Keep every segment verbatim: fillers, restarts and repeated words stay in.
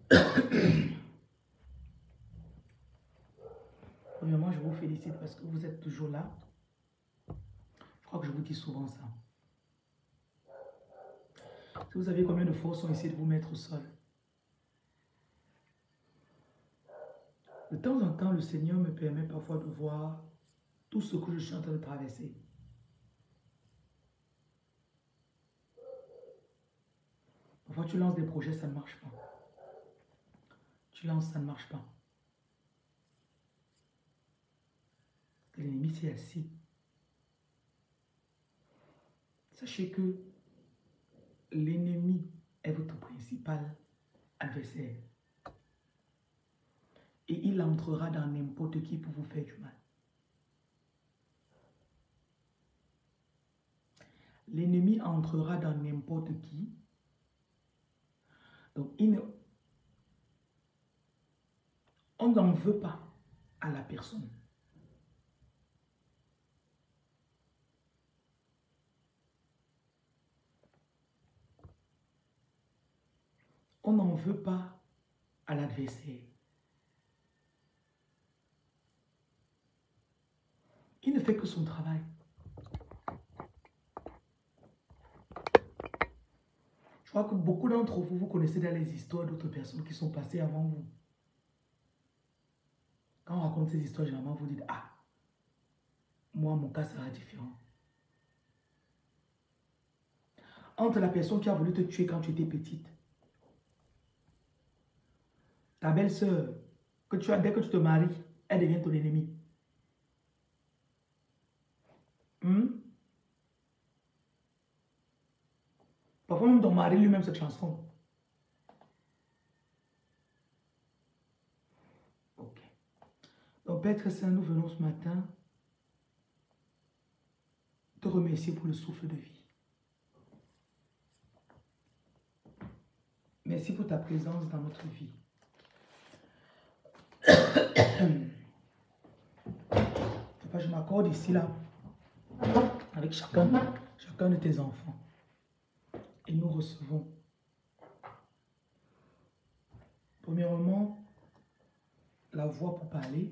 Premièrement, je vous félicite parce que vous êtes toujours là. Je crois que je vous dis souvent ça. Si vous savez combien de forces ont essayé de vous mettre au sol. De temps en temps, le Seigneur me permet parfois de voir tout ce que je suis en train de traverser. Parfois, tu lances des projets, ça ne marche pas. Tu lances, ça ne marche pas. L'ennemi s'est assis. Sachez que l'ennemi est votre principal adversaire. Et il entrera dans n'importe qui pour vous faire du mal. L'ennemi entrera dans n'importe qui. Donc, il ne... on n'en veut pas à la personne. On n'en veut pas à l'adversaire. Il ne fait que son travail. Je crois que beaucoup d'entre vous, vous connaissez dans les histoires d'autres personnes qui sont passées avant vous. Quand on raconte ces histoires, généralement, vous dites, ah, moi, mon cas sera différent. Entre la personne qui a voulu te tuer quand tu étais petite, ta belle-sœur, que tu as, dès que tu te maries, elle devient ton ennemi. Hmm? Parfois même ton mari lui-même se transforme. Ok. Donc Père très saint, nous venons ce matin te remercier pour le souffle de vie. Merci pour ta présence dans notre vie. Papa, je m'accorde ici là avec chacun, chacun de tes enfants. Et nous recevons. Premièrement, la voix pour parler.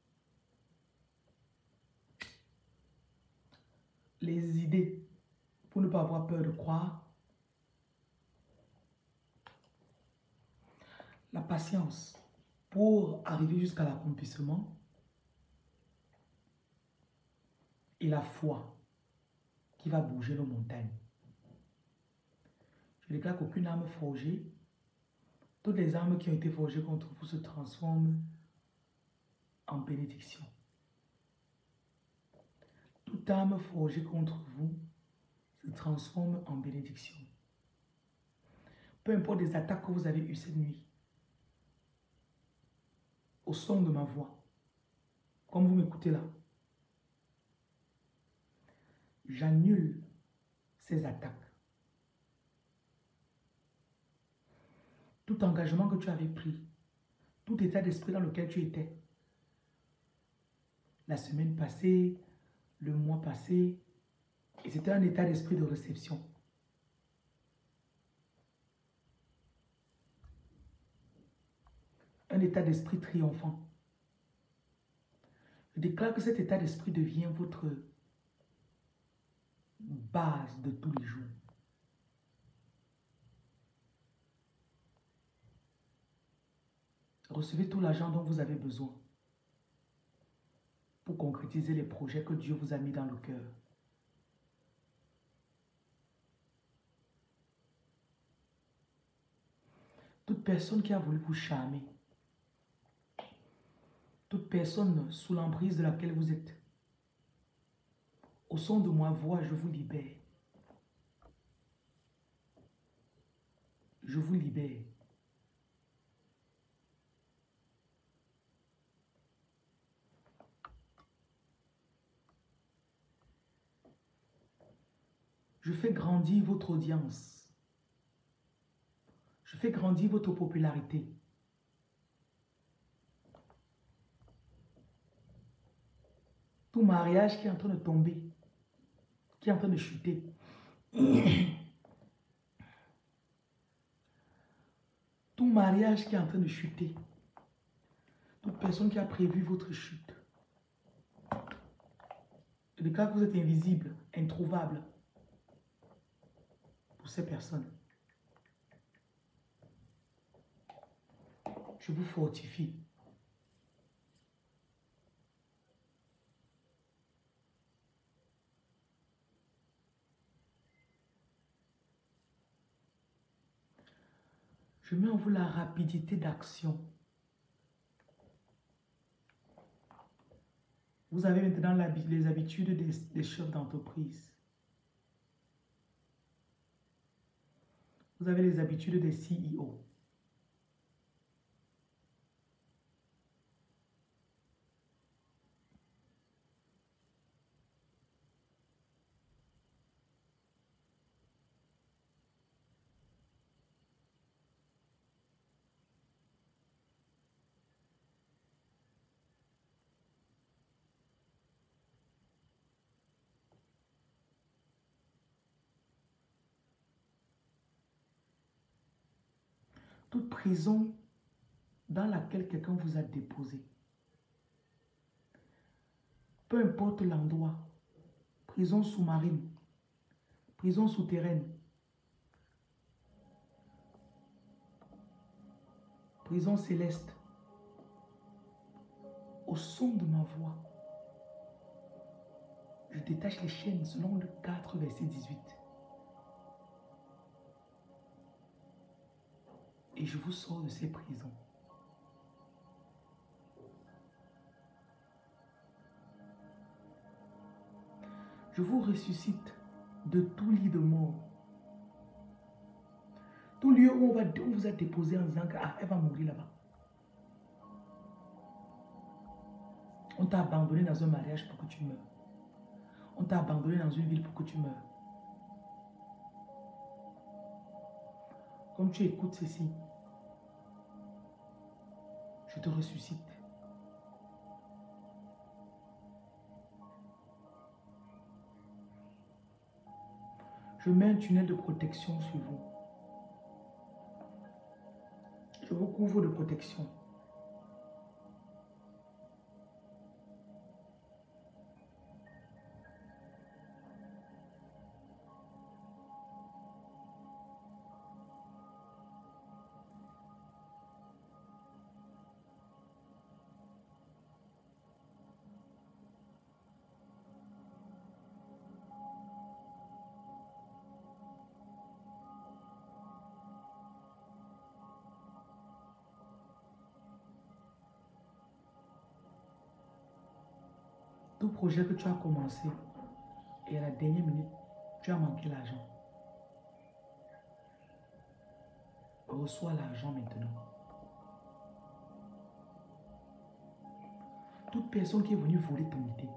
Les idées pour ne pas avoir peur de croire. La patience pour arriver jusqu'à l'accomplissement. Et la foi qui va bouger nos montagnes. Je déclare qu'aucune arme forgée, toutes les armes qui ont été forgées contre vous se transforment en bénédiction. Toute arme forgée contre vous se transforme en bénédiction. Peu importe les attaques que vous avez eues cette nuit, au son de ma voix, comme vous m'écoutez là, j'annule ces attaques. Tout engagement que tu avais pris, tout état d'esprit dans lequel tu étais, la semaine passée, le mois passé, et c'était un état d'esprit de réception. Un état d'esprit triomphant. Je déclare que cet état d'esprit devient votre base de tous les jours. Recevez tout l'argent dont vous avez besoin pour concrétiser les projets que Dieu vous a mis dans le cœur. Toute personne qui a voulu vous charmer, toute personne sous l'emprise de laquelle vous êtes, au son de ma voix, je vous libère. Je vous libère. Je fais grandir votre audience. Je fais grandir votre popularité. Tout mariage qui est en train de tomber, qui est en train de chuter. Tout mariage qui est en train de chuter. Toute personne qui a prévu votre chute. Je déclare que vous êtes invisible, introuvable pour ces personnes. Je vous fortifie. Je mets en vous la rapidité d'action. Vous avez maintenant les habitudes des, des chefs d'entreprise. Vous avez les habitudes des C E O. Toute prison dans laquelle quelqu'un vous a déposé. Peu importe l'endroit. Prison sous-marine. Prison souterraine. Prison céleste. Au son de ma voix, je détache les chaînes selon le quatre, verset dix-huit. Et je vous sors de ces prisons. Je vous ressuscite de tout lit de mort. Tout lieu où on, va, on vous a déposé en disant qu'elle ah, va mourir là-bas. On t'a abandonné dans un mariage pour que tu meurs. On t'a abandonné dans une ville pour que tu meurs. Comme tu écoutes ceci, je te ressuscite. Je mets un tunnel de protection sur vous. Je vous couvre de protection. Tout projet que tu as commencé et à la dernière minute, tu as manqué l'argent. Reçois l'argent maintenant. Toute personne qui est venue voler ton idée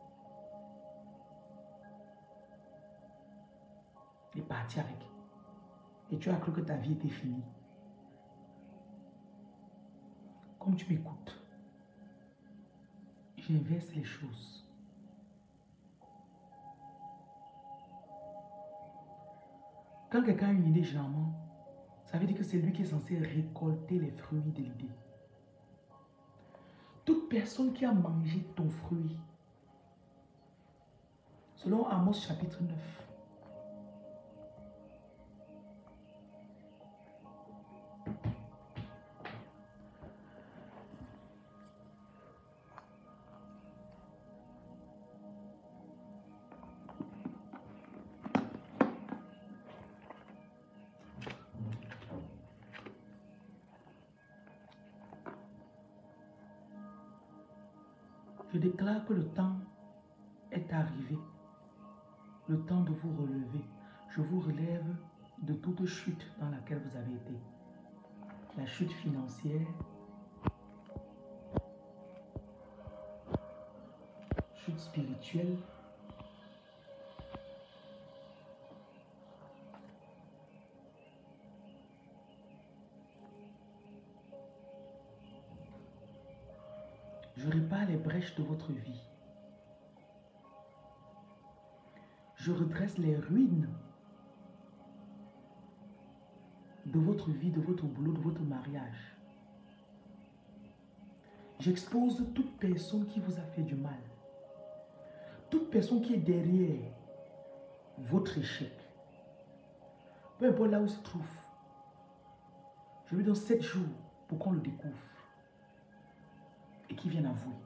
est partie avec. Et tu as cru que ta vie était finie. Comme tu m'écoutes, j'inverse les choses. Quand quelqu'un a une idée, généralement, ça veut dire que c'est lui qui est censé récolter les fruits de l'idée. Toute personne qui a mangé ton fruit, selon Amos chapitre neuf, je déclare que le temps est arrivé, le temps de vous relever. Je vous relève de toute chute dans laquelle vous avez été. La chute financière, chute spirituelle, je répare les brèches de votre vie. Je redresse les ruines de votre vie, de votre boulot, de votre mariage. J'expose toute personne qui vous a fait du mal. Toute personne qui est derrière votre échec. Peu importe là où il se trouve. Je lui donne sept jours pour qu'on le découvre. Et qu'il vienne avouer.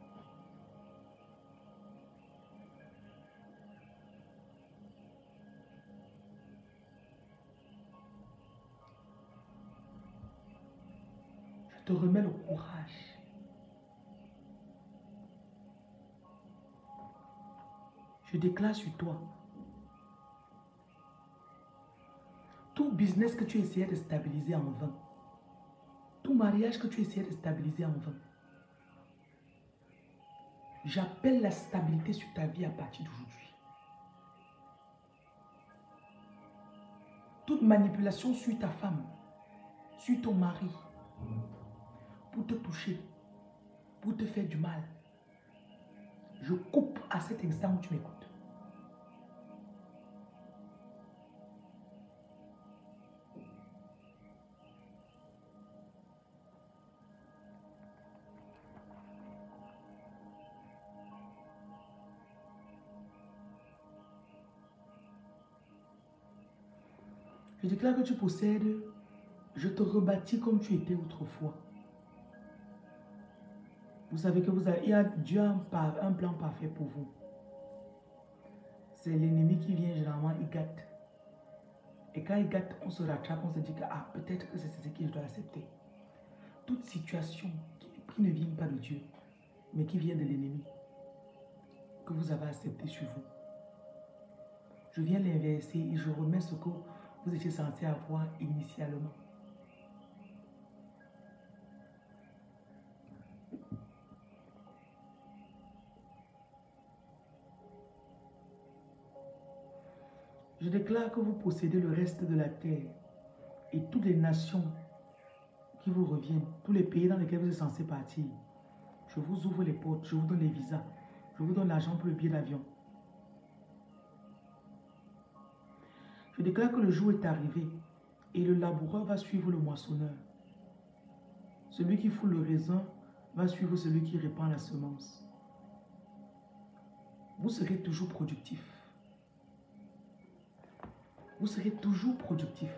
Je te remets le courage. Je déclare sur toi. Tout business que tu essayais de stabiliser en vain. Tout mariage que tu essayais de stabiliser en vain. J'appelle la stabilité sur ta vie à partir d'aujourd'hui. Toute manipulation sur ta femme, sur ton mari, pour te toucher, pour te faire du mal. Je coupe à cet instant où tu m'écoutes. Je déclare que tu possèdes, je te rebâtis comme tu étais autrefois. Vous savez que vous avez, il y a Dieu a un, un plan parfait pour vous. C'est l'ennemi qui vient généralement, il gâte. Et quand il gâte, on se rattrape, on se dit que ah, peut-être que c'est ce qu'il doit accepter. Toute situation qui, qui ne vient pas de Dieu, mais qui vient de l'ennemi, que vous avez accepté sur vous. Je viens l'inverser et je remets ce que vous étiez censé avoir initialement. Je déclare que vous possédez le reste de la terre et toutes les nations qui vous reviennent, tous les pays dans lesquels vous êtes censé partir. Je vous ouvre les portes, je vous donne les visas, je vous donne l'argent pour le billet d'avion. Je déclare que le jour est arrivé et le laboureur va suivre le moissonneur. Celui qui foule le raisin va suivre celui qui répand la semence. Vous serez toujours productif. Vous serez toujours productif.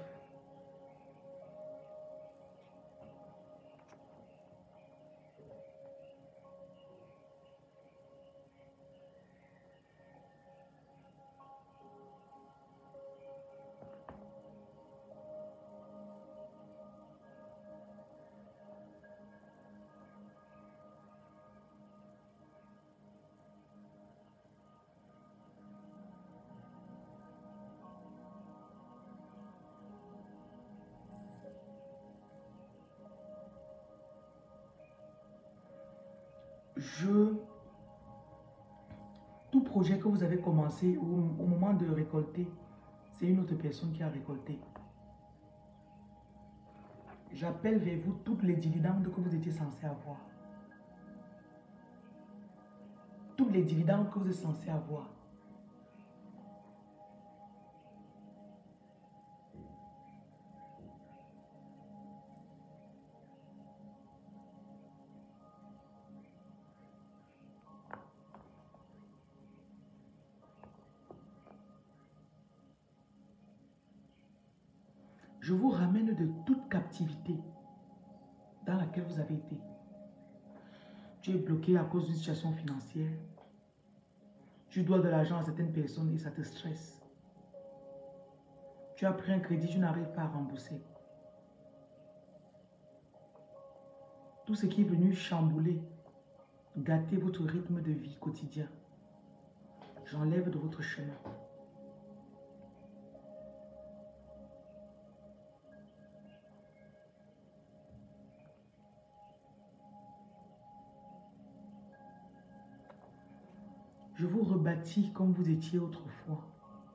Je, tout projet que vous avez commencé au, au moment de récolter, c'est une autre personne qui a récolté. J'appelle vers vous toutes les dividendes que vous étiez censé avoir. Toutes les dividendes que vous êtes censé avoir. Je vous ramène de toute captivité dans laquelle vous avez été. Tu es bloqué à cause d'une situation financière. Tu dois de l'argent à certaines personnes et ça te stresse. Tu as pris un crédit, tu n'arrives pas à rembourser. Tout ce qui est venu chambouler, gâter votre rythme de vie quotidien, j'enlève de votre chemin. Je vous rebâtis comme vous étiez autrefois.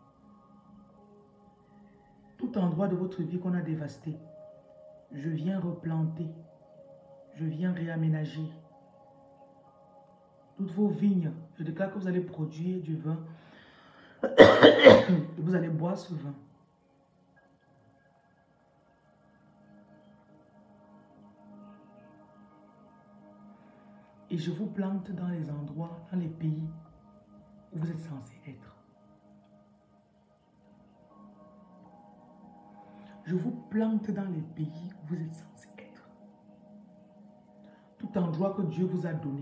Tout endroit de votre vie qu'on a dévasté, je viens replanter, je viens réaménager. Toutes vos vignes, je déclare que vous allez produire du vin et vous allez boire ce vin. Et je vous plante dans les endroits, dans les pays où vous êtes censé être. Je vous plante dans les pays où vous êtes censé être. Tout endroit que Dieu vous a donné,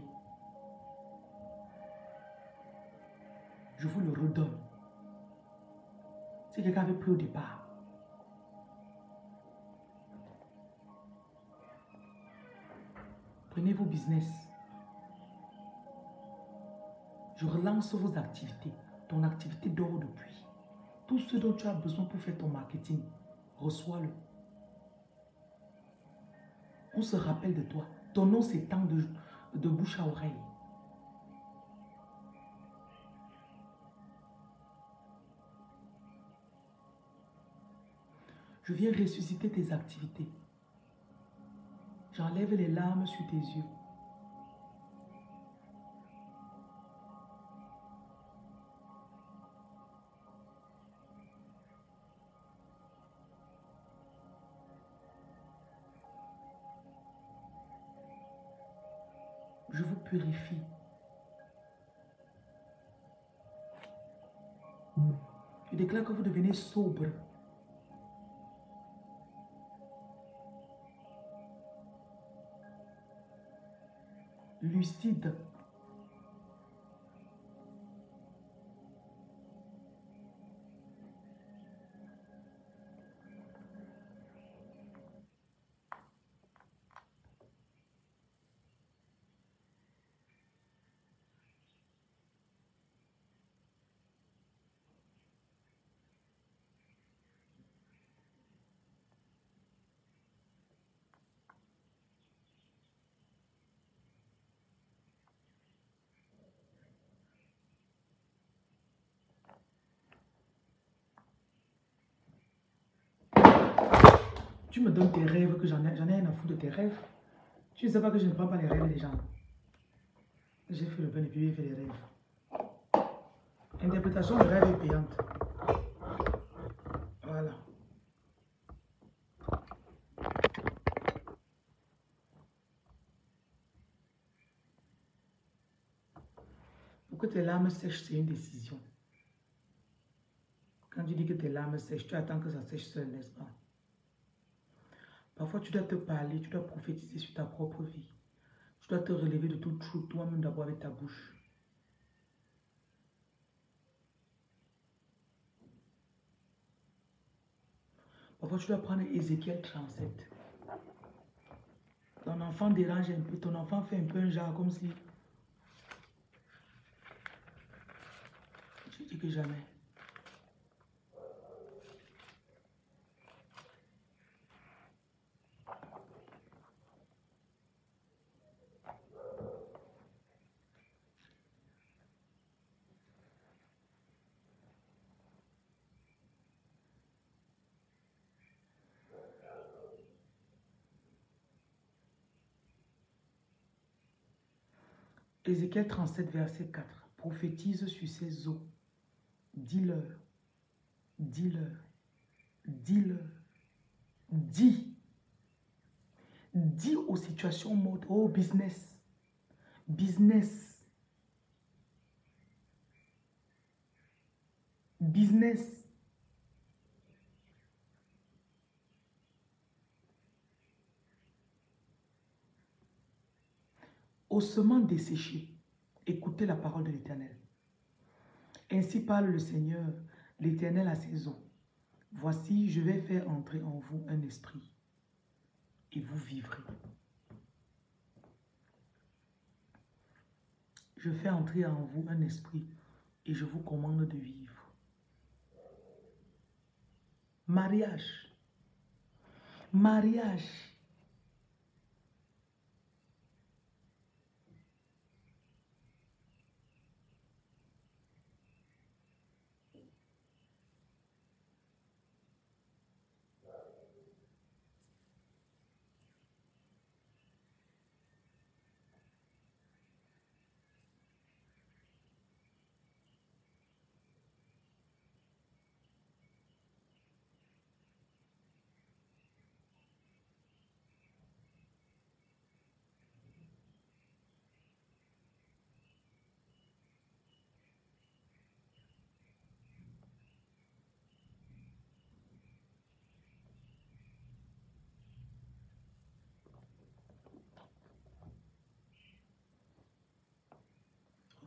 je vous le redonne. Si quelqu'un avait pris au départ, prenez vos business. Je relance vos activités. Ton activité dort depuis. Tout ce dont tu as besoin pour faire ton marketing, reçois-le. On se rappelle de toi. Ton nom s'étend de, de bouche à oreille. Je viens ressusciter tes activités. J'enlève les larmes sur tes yeux. Je vous purifie. Je déclare que vous devenez sobre. Lucide. Tu me donnes tes rêves, que j'en ai, j'en ai rien à foutre de tes rêves. Tu ne sais pas que je ne prends pas les rêves des gens. J'ai fait le bon et puis j'ai fait les rêves. Interprétation de rêve est payante. Voilà. Pour que tes larmes sèchent, c'est une décision. Quand tu dis que tes larmes sèchent, tu attends que ça sèche seul, n'est-ce pas? Parfois, tu dois te parler, tu dois prophétiser sur ta propre vie. Tu dois te relever de toute truth, toi-même d'abord avec ta bouche. Parfois, tu dois prendre Ézéchiel trente-sept. Ton enfant dérange un peu, ton enfant fait un peu un genre comme si... Je dis que jamais. Ézéchiel trente-sept, verset quatre. Prophétise sur ces eaux. Dis-leur, dis-leur, dis-leur, dis. Dis aux situations mortes, oh business, business, business. Ossements desséchés, écoutez la parole de l'Éternel. Ainsi parle le Seigneur, l'Éternel à ses eaux. Voici, je vais faire entrer en vous un esprit, et vous vivrez. Je fais entrer en vous un esprit, et je vous commande de vivre. Mariage. Mariage.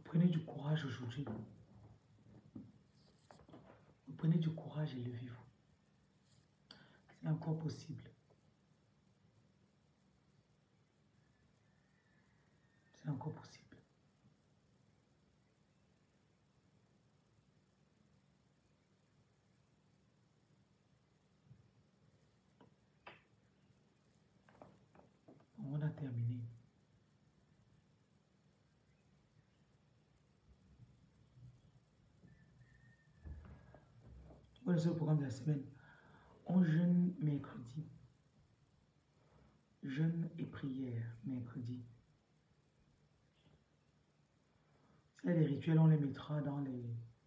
Prenez du courage aujourd'hui. Vous prenez du courage et levez-vous. C'est encore possible. C'est encore possible. On a terminé. Voilà, c'est le programme de la semaine. On jeûne mercredi. Jeûne et prière mercredi. S'il y a des rituels, on les mettra dans les,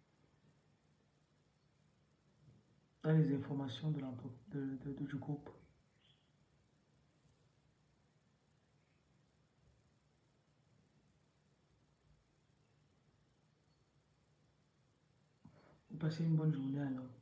dans les informations de de, de, de, du groupe. Vous passez une bonne journée alors.